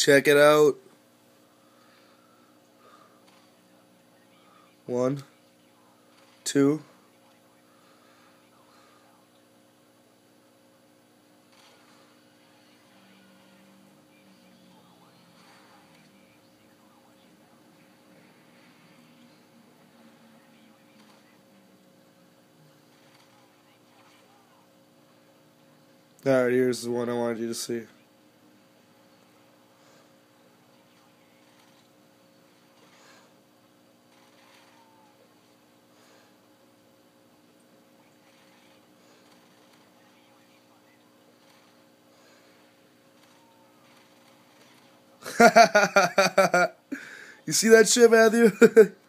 Check it out. 1, 2. Alright, here's the one I wanted you to see. You see that shit, Matthew?